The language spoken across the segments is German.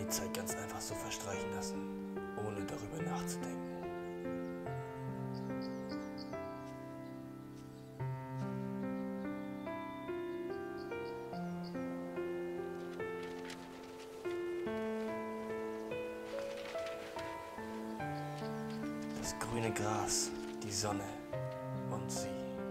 die Zeit ganz einfach so verstreichen lassen, ohne darüber nachzudenken. Das grüne Gras, die Sonne und sie.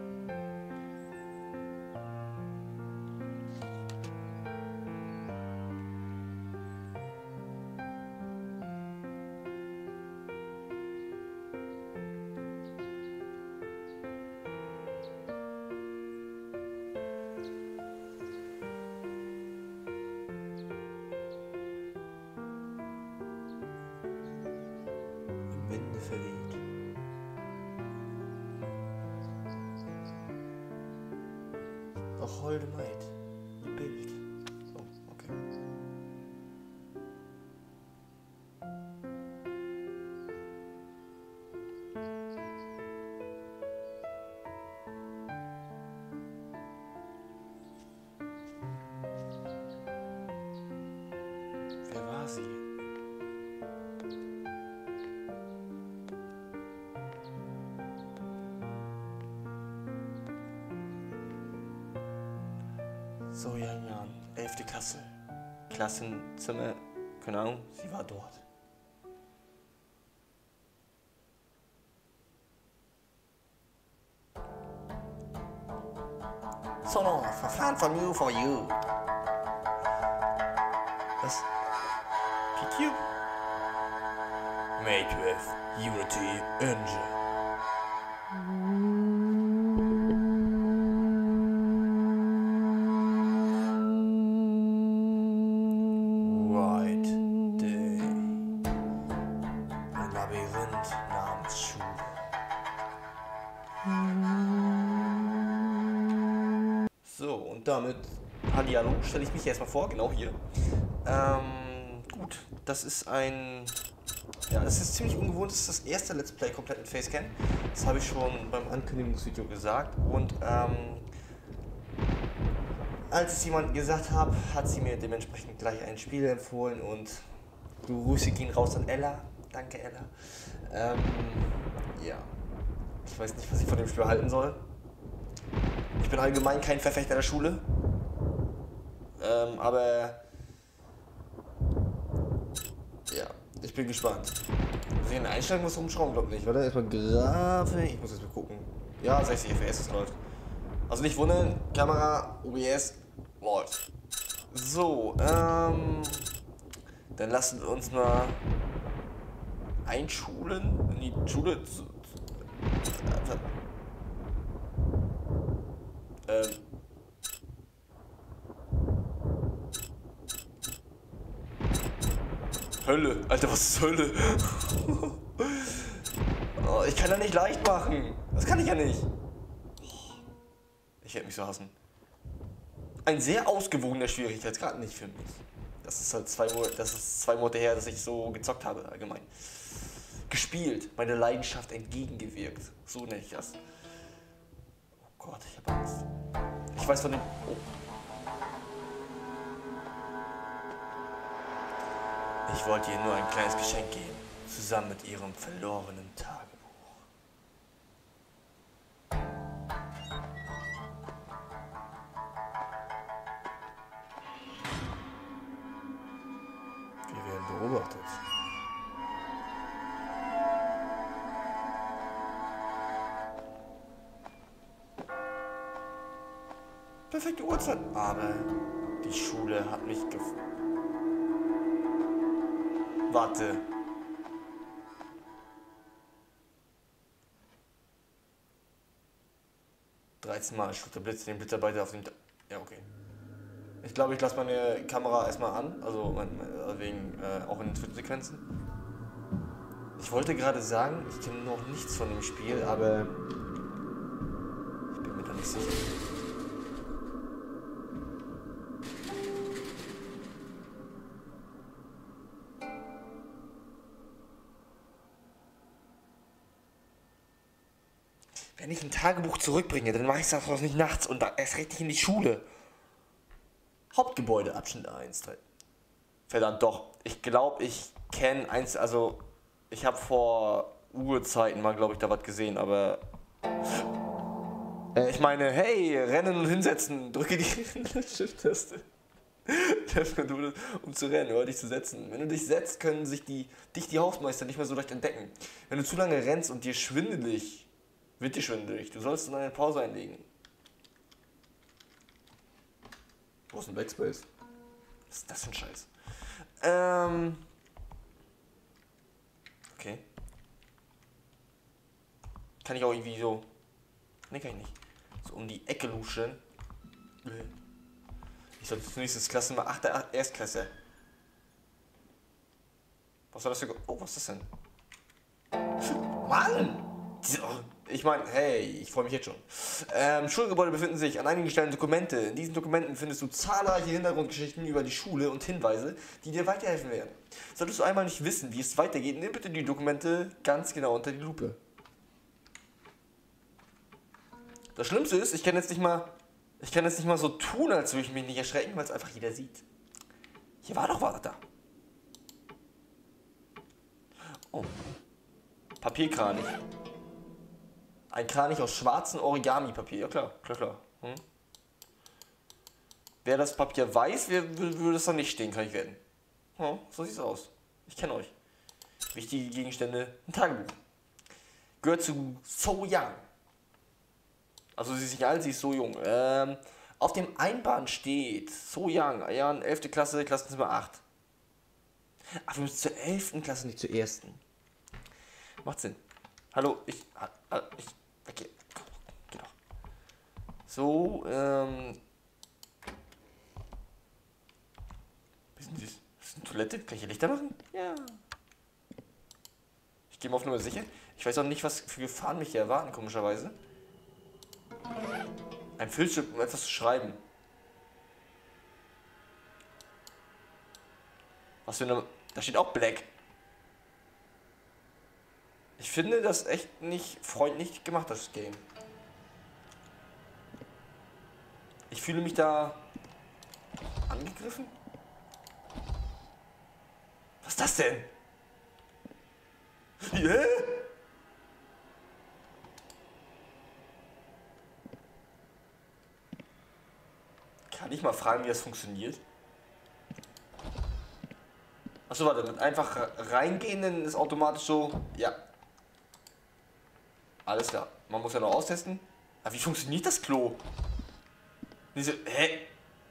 Im Winde verweht. Doch holde Maid, ihr Bild. Oh, okay. Wer war sie? So, Jan, 11. Klasse. Klassenzimmer, keine Ahnung, sie war dort. So long, Verfahren from you for you. Was? PQ? Made with Unity Engine. Labyrinth namens Schule. So, und damit, hallihallo, stelle ich mich erstmal vor, genau hier. Gut, das ist ein, ja, das ist ziemlich ungewohnt, das ist das erste Let's Play komplett mit Facecam. Das habe ich schon beim Ankündigungsvideo gesagt und, als es jemand gesagt habe, hat sie mir dementsprechend gleich ein Spiel empfohlen und Grüße gehen raus an Ella. Danke, Ella. Ja. Ich weiß nicht, was ich von dem Spiel halten soll. Ich bin allgemein kein Verfechter der Schule. Aber... ja, ich bin gespannt. Muss ich eine Einstellung was rumschrauben? Glaub nicht. Warte, erstmal Grafik. Ich muss jetzt mal gucken. Ja, 60 FPS, es läuft. Also nicht wundern, Kamera, OBS, läuft. So, dann lassen wir uns mal einschulen in die Schule. Hölle, Alter, was ist Hölle? Oh, ich kann das nicht leicht machen. Das kann ich ja nicht. Ich werde mich so hassen. Ein sehr ausgewogener Schwierigkeitsgrad, nicht für mich. Das ist halt 2 Monate her, dass ich so gezockt habe, allgemein. Gespielt, meine Leidenschaft entgegengewirkt. So nenne ich das. Oh Gott, ich habe Angst. Ich weiß von dem... Oh. Ich wollte ihr nur ein kleines Geschenk geben, zusammen mit ihrem verlorenen Tagebuch. Wir werden beobachtet. Perfekte Uhrzeit. Aber die Schule hat mich Warte. Mal schlug der Blitz den Blitzarbeiter auf den... Ja, okay. Ich glaube, ich lasse meine Kamera erstmal an. Also wegen auch in den Zwischensequenzen. Ich wollte gerade sagen, ich kenne noch nichts von dem Spiel, aber ich bin mir da nicht sicher. Wenn ich ein Tagebuch zurückbringe, dann mache ich das auch nicht nachts und dann erst richtig in die Schule. Hauptgebäude, Abschnitt 1. Verdammt, doch. Ich glaube, ich kenne eins, also ich habe vor Urzeiten mal, glaube ich, da was gesehen, aber ich meine, hey, rennen und hinsetzen, drücke die Shift-Taste. Um zu rennen oder dich zu setzen. Wenn du dich setzt, können sich dich die Hausmeister nicht mehr so leicht entdecken. Wenn du zu lange rennst und dir schwindelig, wird dir schwindelig. Du sollst dann eine Pause einlegen. Wo ist ein Backspace? Was ist das für ein Scheiß? Okay. Kann ich auch irgendwie so... Ne, kann ich nicht. So um die Ecke luschen. Ich sollte zunächst Klassenzimmer 8. Erstklasse. Was war das für... Oh, was ist das denn? Mann! Ich meine, hey, ich freue mich jetzt schon. Schulgebäude befinden sich an einigen Stellen Dokumente. In diesen Dokumenten findest du zahlreiche Hintergrundgeschichten über die Schule und Hinweise, die dir weiterhelfen werden. Solltest du einmal nicht wissen, wie es weitergeht, nimm bitte die Dokumente ganz genau unter die Lupe. Das Schlimmste ist, ich kann jetzt nicht mal so tun, als würde ich mich nicht erschrecken, weil es einfach jeder sieht. Hier war doch was da. Oh. Papierkranich. Ein Kranich aus schwarzem Origami-Papier. Ja klar, klar, klar. Wer das Papier weiß, würde es da nicht stehen, kann ich wetten. Oh, so sieht's aus. Ich kenne euch. Wichtige Gegenstände, ein Tagebuch. Gehört zu So Young. Also sie ist nicht alt, sie ist so jung. Auf dem Einband steht So Young, ja, 11. Klasse, Klassenzimmer 8. Ach, wir müssen zur 11. Klasse, nicht zur 1. Macht Sinn. Hallo, okay, geh doch. So, was ist denn das? Das ist eine Toilette? Kann ich hier Lichter machen? Ja. Ich gehe mal auf Nummer sicher. Ich weiß auch nicht, was für Gefahren mich hier erwarten, komischerweise. Ein Filzstift, um etwas zu schreiben. Was für eine... Da steht auch Black. Ich finde das echt nicht freundlich gemacht, das Game. Ich fühle mich da angegriffen. Was ist das denn? Yeah. Kann ich mal fragen, wie das funktioniert? Achso, warte, mit einfach reingehen, dann ist automatisch so, ja. Alles klar. Man muss ja noch austesten. Aber wie funktioniert das Klo? Diese, hä?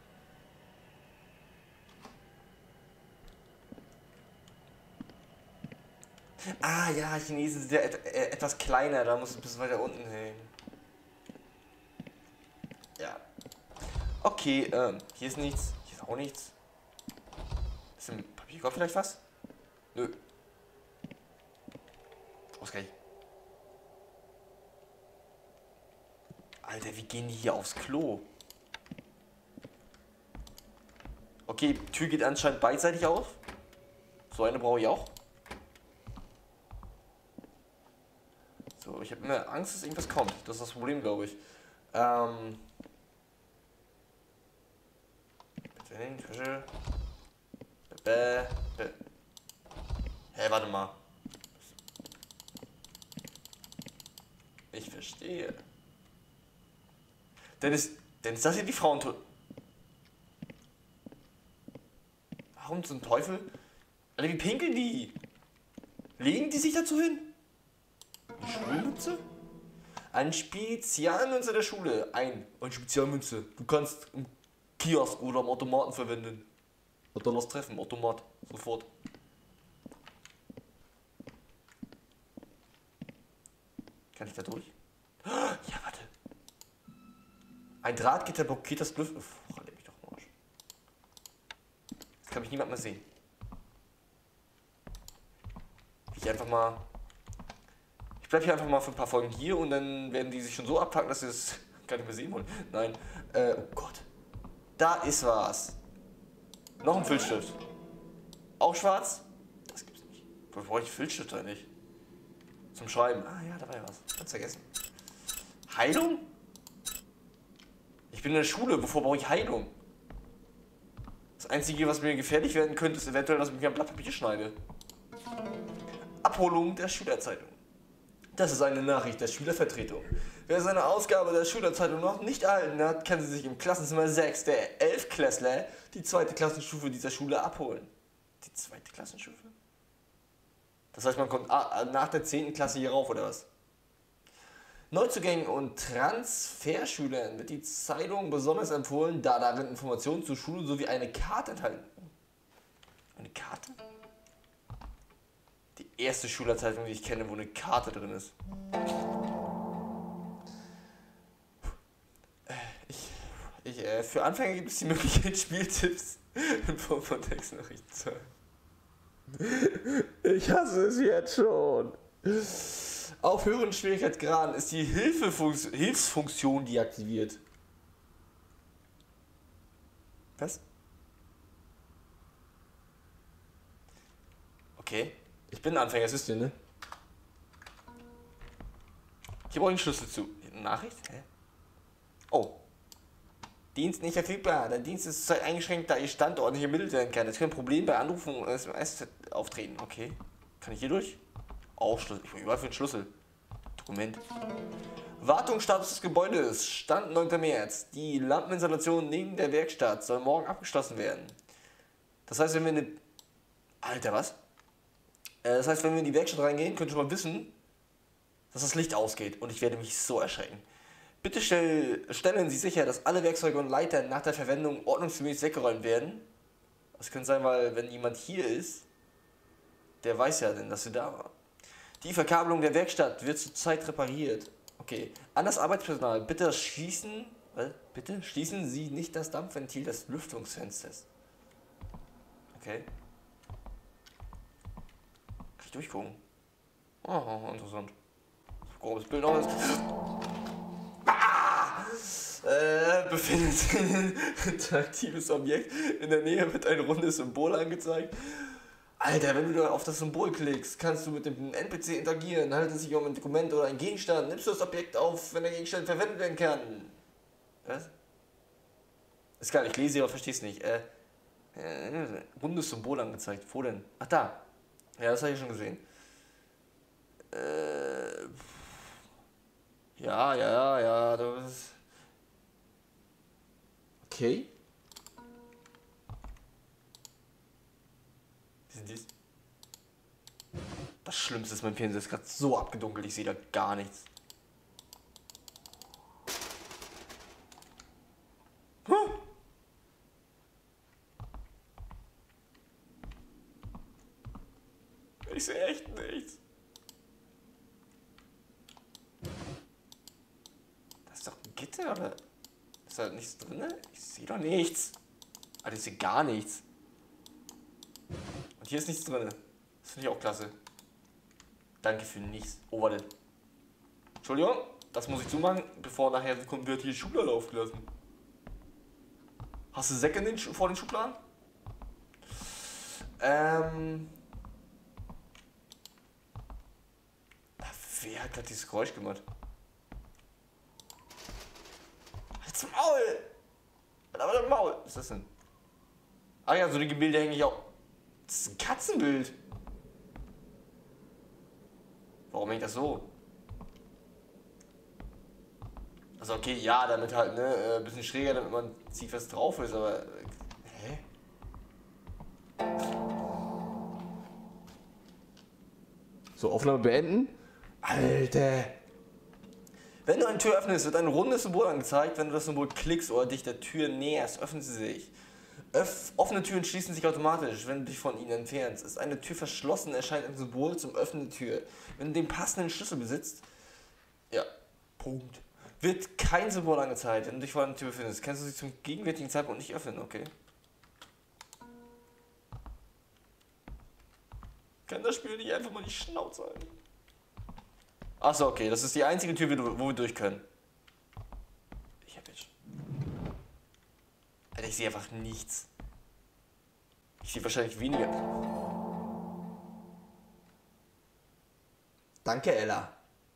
Ah ja, Chinesen sind ja etwas kleiner, da muss es ein bisschen weiter unten hin. Ja. Okay, hier ist nichts, hier ist auch nichts. Ist im Papierkorb vielleicht was? Nö. Okay. Alter, wie gehen die hier aufs Klo? Okay, Tür geht anscheinend beidseitig auf. So eine brauche ich auch. So, ich habe immer Angst, dass irgendwas kommt. Das ist das Problem, glaube ich. Fische. Hä, warte mal. Ich verstehe. Denn ist das hier die Frauentoilette? Warum zum Teufel? Alter, wie pinkeln die? Legen die sich dazu hin? Eine Schulmünze? Eine Spezialmünze der Schule. Eine Spezialmünze. Du kannst im Kiosk oder am Automaten verwenden. Oder lass treffen, Automat. Sofort. Kann ich da durch? Ja, warte. Ein Drahtgitter blockiert das Lüften. Leck mich doch am Arsch. Jetzt kann mich niemand mehr sehen. Ich bleib hier einfach mal für ein paar Folgen hier und dann werden die sich schon so abpacken, dass sie es gar nicht mehr sehen wollen. Nein. Oh Gott. Da ist was. Noch ein Filzstift. Auch schwarz? Das gibt's nicht. Wo brauche ich Filzstift eigentlich? Zum Schreiben. Ah ja, da war ja was. Ganz vergessen. Heilung? Ich bin in der Schule. Wovor brauche ich Heilung? Das Einzige, was mir gefährlich werden könnte, ist eventuell, dass ich mir ein Blatt Papier schneide. Abholung der Schülerzeitung. Das ist eine Nachricht der Schülervertretung. Wer seine Ausgabe der Schülerzeitung noch nicht erhalten hat, kann sie sich im Klassenzimmer 6 der 11-Klässler, die zweite Klassenstufe dieser Schule, abholen. Die zweite Klassenstufe? Das heißt, man kommt nach der 10. Klasse hier rauf, oder was? Neuzugängen und Transferschülern wird die Zeitung besonders empfohlen, da darin Informationen zur Schule sowie eine Karte enthalten. Eine Karte? Die erste Schülerzeitung, die ich kenne, wo eine Karte drin ist. Für Anfänger gibt es die Möglichkeit, Spieltipps in Form von Textnachrichten zu haben. Ich hasse es jetzt schon. Auf höheren Schwierigkeitsgraden ist die Hilfsfunktion deaktiviert. Was? Okay. Ich bin ein Anfänger, das wisst ihr, ne? Hier brauche ich einen Schlüssel zu. Nachricht? Hä? Oh. Dienst nicht verfügbar. Der Dienst ist zurzeit eingeschränkt, da Ihr Standort nicht ermittelt werden kann. Es können Probleme bei Anrufen und SMS auftreten. Okay. Kann ich hier durch? Auch Schlüssel. Ich will überall für den Schlüssel. Dokument. Wartungsstatus des Gebäudes. Stand 9. März. Die Lampeninstallation neben der Werkstatt soll morgen abgeschlossen werden. Das heißt, wenn wir eine... Alter, was? Das heißt, wenn wir in die Werkstatt reingehen, könnt ihr schon mal wissen, dass das Licht ausgeht. Und ich werde mich so erschrecken. Bitte stellen Sie sicher, dass alle Werkzeuge und Leitern nach der Verwendung ordnungsgemäß weggeräumt werden. Das könnte sein, weil wenn jemand hier ist, der weiß ja denn, dass sie da war. Die Verkabelung der Werkstatt wird zurzeit repariert. Okay. An das Arbeitspersonal, bitte schließen Sie nicht das Dampfventil des Lüftungsfensters. Okay. Kann ich durchgucken? Oh, interessant. Grobes Bild aus. Befindet sich ein interaktives Objekt. In der Nähe wird ein rundes Symbol angezeigt. Alter, wenn du auf das Symbol klickst, kannst du mit dem NPC interagieren. Handelt es sich um ein Dokument oder ein Gegenstand? Nimmst du das Objekt auf, wenn der Gegenstand verwendet werden kann? Was? Ist geil, ich lese, aber versteh's nicht. Rundes Symbol angezeigt. Wo denn? Ach, da. Ja, das habe ich schon gesehen. Ja, das ist... Okay. Wie sind dies? Das Schlimmste ist, mein Fernseher ist gerade so abgedunkelt, ich sehe da gar nichts. Ich sehe echt nichts. Das ist doch ein Gitter, oder? Ist da nichts drin? Ich sehe doch nichts. Alter, ich sehe gar nichts. Und hier ist nichts drin. Das finde ich auch klasse. Danke für nichts. Oh, warte. Entschuldigung, das muss ich zumachen, bevor nachher kommt, wird hier die Schublade aufgelassen. Hast du Säcke vor den Schubladen? Wer hat gerade dieses Geräusch gemacht? Halt's Maul! Aber das Maul! Was ist das denn? Ah ja, so die Gemälde hänge ich auch. Das ist ein Katzenbild. Warum hängt das so? Also okay, ja, damit halt, ne, ein bisschen schräger, damit man sieht, was drauf ist, aber... Hä? So, Aufnahme beenden. Alter! Wenn du eine Tür öffnest, wird ein rundes Symbol angezeigt. Wenn du das Symbol klickst oder dich der Tür näherst, öffnen sie sich. Offene Türen schließen sich automatisch, wenn du dich von ihnen entfernst. Ist eine Tür verschlossen, erscheint ein Symbol zum Öffnen der Tür. Wenn du den passenden Schlüssel besitzt, ja, Punkt. Wird kein Symbol angezeigt, wenn du dich vor einer Tür befindest. Kannst du sie zum gegenwärtigen Zeitpunkt nicht öffnen, okay? Kann das Spiel nicht einfach mal die Schnauze halten? Achso, okay, das ist die einzige Tür, wo wir durch können. Ich hab jetzt... Alter, ich sehe einfach nichts. Ich sehe wahrscheinlich weniger. Danke, Ella.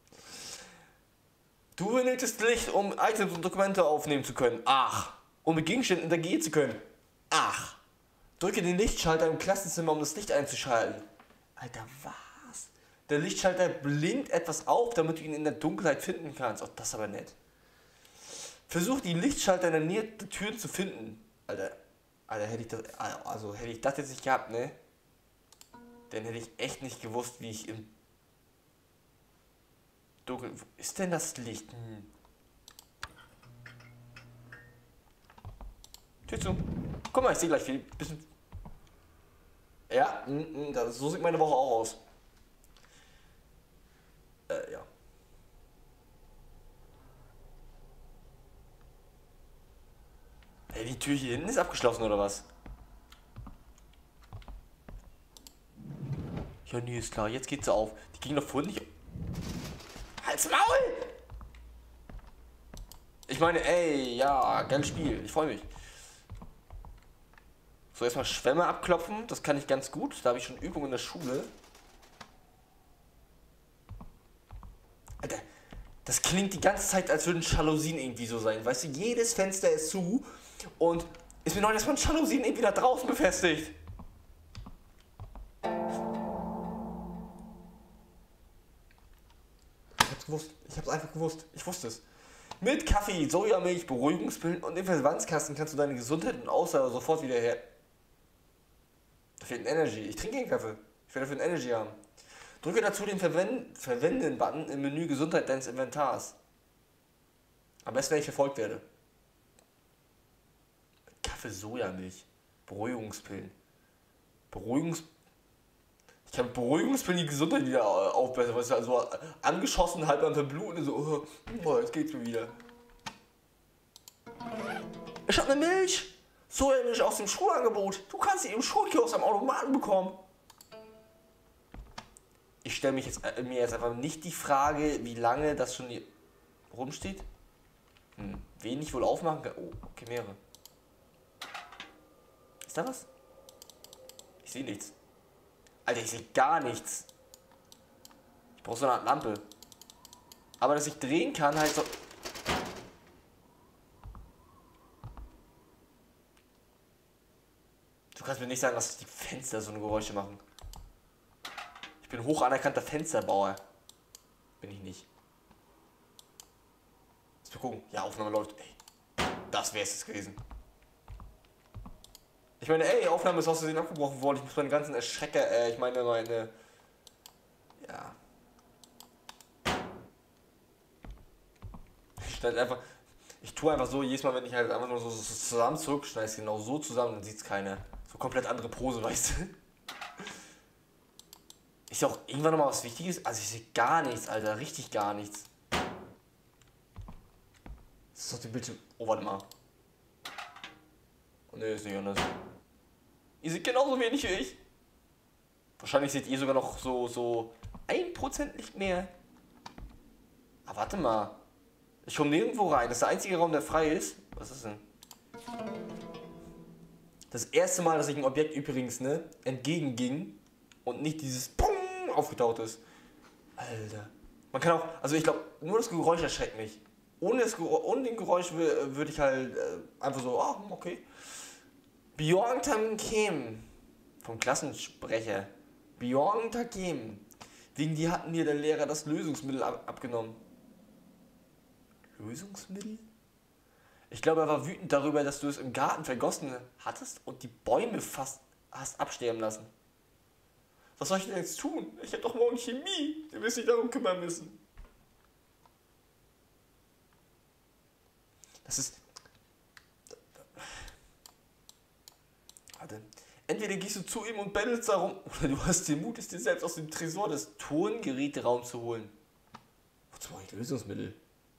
Du benötigst Licht, um Items und Dokumente aufnehmen zu können. Ach. Um mit Gegenständen interagieren zu können. Ach. Drücke den Lichtschalter im Klassenzimmer, um das Licht einzuschalten. Alter, was? Der Lichtschalter blinkt etwas auf, damit du ihn in der Dunkelheit finden kannst. Oh, das ist aber nett. Versuch die Lichtschalter in der Nähe der Türen zu finden. Alter, hätte ich das jetzt nicht gehabt, ne? Dann hätte ich echt nicht gewusst, wie ich im Dunkeln... Wo ist denn das Licht? Tür zu. Guck mal, ich sehe gleich viel. Bisschen... Ja, so sieht meine Woche auch aus. Ja. Ey, die Tür hier hinten ist abgeschlossen, oder was? Ja, nee, ist klar. Jetzt geht sie auf. Die ging doch vorhin nicht... Halt's Maul! Ich meine, ey, ja, geiles Spiel. Ich freue mich. So, erstmal Schwämme abklopfen. Das kann ich ganz gut. Da habe ich schon Übung in der Schule. Alter, das klingt die ganze Zeit, als würden Jalousien irgendwie so sein. Weißt du, jedes Fenster ist zu und ist mir noch erstmal Jalousien irgendwie da draußen befestigt. Ich hab's einfach gewusst. Ich wusste es. Mit Kaffee, Sojamilch, Beruhigungspillen und dem Verwandtskasten kannst du deine Gesundheit und Ausdauer sofort wieder her... Da fehlt ein Energy. Ich trinke keinen Kaffee. Ich werde dafür ein Energy haben. Drücke dazu den Verwenden-Button im Menü Gesundheit deines Inventars. Am besten, wenn ich verfolgt werde. Kaffee, Sojamilch. Beruhigungspillen. Ich kann Beruhigungspillen die Gesundheit wieder aufbessern. Weißt du, also angeschossen, halb am Verbluten. So, jetzt geht's mir wieder. Ich habe eine Milch. Sojamilch aus dem Schulangebot. Du kannst sie im Schulkiosk am Automaten bekommen. Ich stelle mir jetzt einfach nicht die Frage, wie lange das schon hier rumsteht. Wenig wohl aufmachen kann. Oh, okay, mehrere. Ist da was? Ich sehe nichts. Alter, ich sehe gar nichts. Ich brauche so eine Art Lampe. Aber dass ich drehen kann, halt so... Du kannst mir nicht sagen, dass die Fenster so eine Geräusche machen. Ich bin hoch anerkannter Fensterbauer. Bin ich nicht. Lass mal gucken. Ja, Aufnahme läuft. Ey, das wäre es gewesen. Ich meine, ey, Aufnahme ist aus Versehen abgebrochen worden. Ich muss meine ganzen Erschrecker, meine... Ja. Ich tue einfach so, jedes Mal, wenn ich halt einfach nur so zusammen zurückschneide, ist genau so zusammen, dann sieht es keiner. So komplett andere Pose, weißt du? Ist ja auch irgendwann nochmal was Wichtiges. Also ich sehe gar nichts, Alter. Richtig gar nichts. Das ist doch die Bildschirm... Oh, warte mal. Oh, ne, ist nicht anders. Ihr seht genauso wenig wie ich. Wahrscheinlich seht ihr sogar noch so 1% nicht mehr. Aber warte mal. Ich komme nirgendwo rein. Das ist der einzige Raum, der frei ist. Was ist denn? Das erste Mal, dass ich ein Objekt übrigens, ne, entgegenging und nicht dieses Pum aufgetaucht ist. Alter. Man kann auch, also ich glaube, nur das Geräusch erschreckt mich. Ohne den Geräusch würde ich halt einfach so, okay. Björn Kim vom Klassensprecher. Björn Kim. Wegen die hatten mir der Lehrer das Lösungsmittel abgenommen. Lösungsmittel? Ich glaube, er war wütend darüber, dass du es im Garten vergossen hattest und die Bäume fast hast absterben lassen. Was soll ich denn jetzt tun? Ich habe doch morgen Chemie. Du wirst dich darum kümmern müssen. Das ist... Warte. Entweder gehst du zu ihm und bettelst darum, oder du hast den Mut, es dir selbst aus dem Tresor des Turngeräteraums zu holen. Wozu brauche ich Lösungsmittel?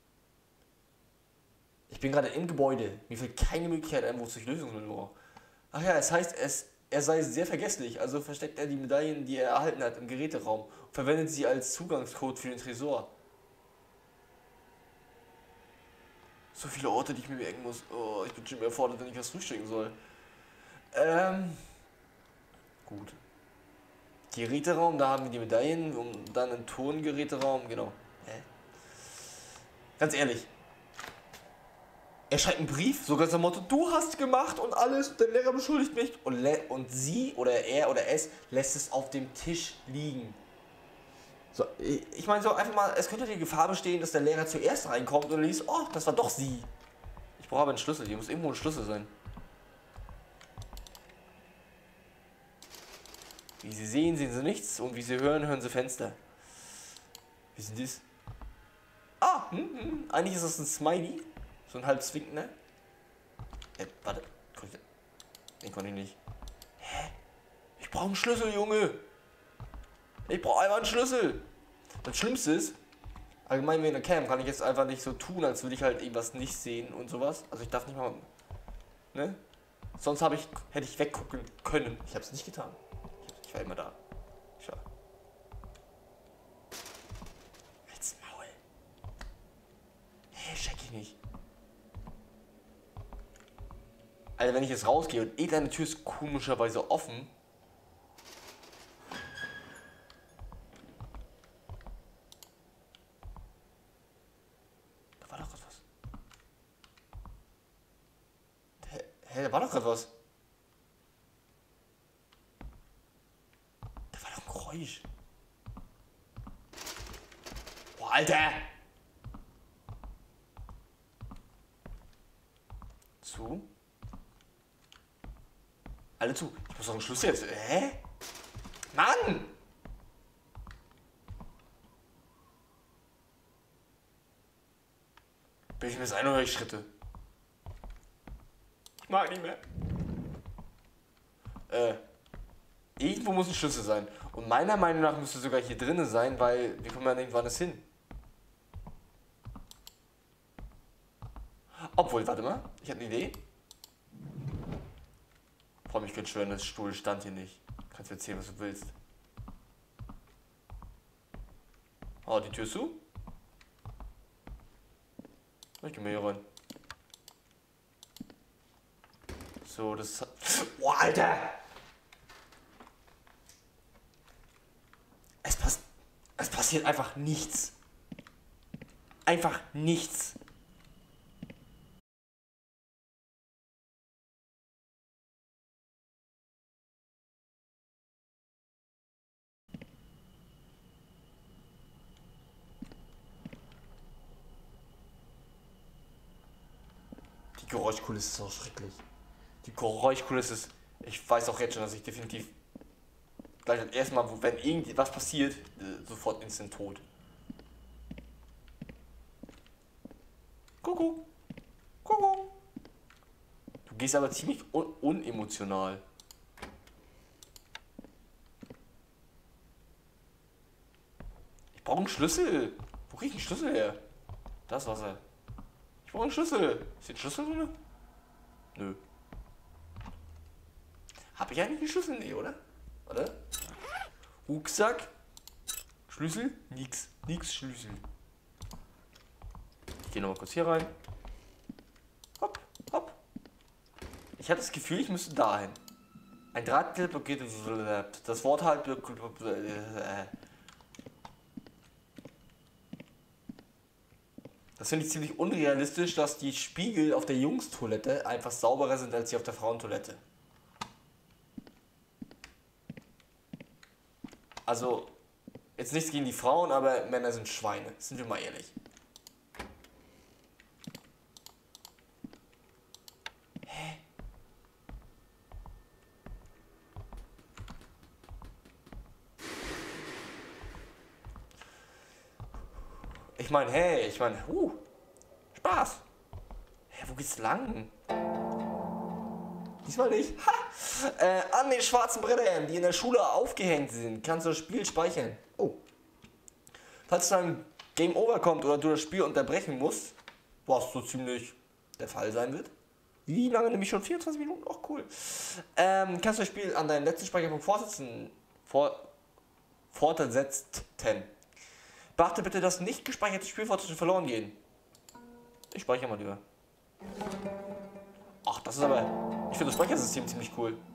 Ich bin gerade im Gebäude. Mir fällt keine Möglichkeit ein, wozu ich Lösungsmittel brauche. Ach ja, es heißt, er sei sehr vergesslich, also versteckt er die Medaillen, die er erhalten hat, im Geräteraum und verwendet sie als Zugangscode für den Tresor. So viele Orte, die ich mir merken muss. Oh, ich bin schon überfordert, wenn ich was frühstücken soll. Gut. Geräteraum, da haben wir die Medaillen und dann einen Turngeräteraum, genau. Ganz ehrlich. Er schreibt einen Brief, so ganz am Motto, du hast gemacht und alles, und der Lehrer beschuldigt mich. Und sie oder er oder es lässt es auf dem Tisch liegen. So, ich meine so einfach mal, es könnte die Gefahr bestehen, dass der Lehrer zuerst reinkommt und liest, oh, das war doch sie. Ich brauche aber einen Schlüssel, hier muss irgendwo ein Schlüssel sein. Wie Sie sehen, sehen Sie nichts und wie Sie hören, hören Sie Fenster. Wie sind dies? Ah, eigentlich ist das ein Smiley. So ein halb zwinkender. Warte. Den konnte ich nicht. Hä? Ich brauche einen Schlüssel, Junge. Ich brauche einfach einen Schlüssel. Das Schlimmste ist, allgemein wegen der Cam kann ich jetzt einfach nicht so tun, als würde ich halt irgendwas nicht sehen und sowas. Also ich darf nicht mal, ne? Sonst hätte ich weggucken können. Ich habe es nicht getan. Ich war immer da. Schau. Als Maul. Hä, check ich nicht. Alter, wenn ich jetzt rausgehe und deine Tür ist komischerweise offen. Da war doch gerade was. Hä, da war doch gerade was. Da war doch ein Geräusch. Boah, Alter! Zu? Alle zu. Ich muss doch einen Schlüssel jetzt. Hä? Mann! Bin ich mir das ein oder höre ich Schritte? Ich mag nicht mehr. Irgendwo muss ein Schlüssel sein. Und meiner Meinung nach müsste sogar hier drinnen sein, weil wir kommen ja irgendwann das hin. Obwohl, warte mal. Ich habe eine Idee. Boah, ich könnte schwören, das Stuhl stand hier nicht. Kannst mir erzählen, was du willst. Oh, die Tür ist zu? Ich geh mal hier rein. So, das... Boah, Alter! Es passiert einfach nichts. Einfach nichts. Die Geräuschkulisse ist auch schrecklich. Die Geräuschkulisse ist... Ich weiß auch jetzt schon, dass ich definitiv... Gleich das erste Mal, wenn irgendwas passiert, sofort instant tot. Kuckuck. Kuckuck. Du gehst aber ziemlich unemotional. Ich brauche einen Schlüssel. Wo krieg ich einen Schlüssel her? Das war's ja. Ich brauche einen Schlüssel. Ist hier ein Schlüssel drin? Nö. Hab ich eigentlich einen Schlüssel? Nee, oder? Warte. Rucksack. Schlüssel? Nix. Nix Schlüssel. Ich gehe nochmal kurz hier rein. Hopp, hopp. Ich habe das Gefühl, ich müsste dahin. Ein Draht blockiert. Das Wort halt. Das finde ich ziemlich unrealistisch, dass die Spiegel auf der Jungstoilette einfach sauberer sind als die auf der Frauentoilette. Also, jetzt nichts gegen die Frauen, aber Männer sind Schweine. Sind wir mal ehrlich. Hä? Ich meine, hey, Spaß. Hä, wo geht's lang? Diesmal nicht. Ha! An den schwarzen Brettern, die in der Schule aufgehängt sind, kannst du das Spiel speichern. Oh. Falls dann Game Over kommt oder du das Spiel unterbrechen musst, was so ziemlich der Fall sein wird. Wie lange? Nämlich schon 24 Minuten? Ach cool. Kannst du das Spiel an deinen letzten Speicherpunkt fortsetzen. Beachte bitte, dass nicht gespeicherte Spielfortschritte verloren gehen. Ich speichere mal lieber. Ach, das ist aber... Ich finde das Speichersystem ziemlich cool.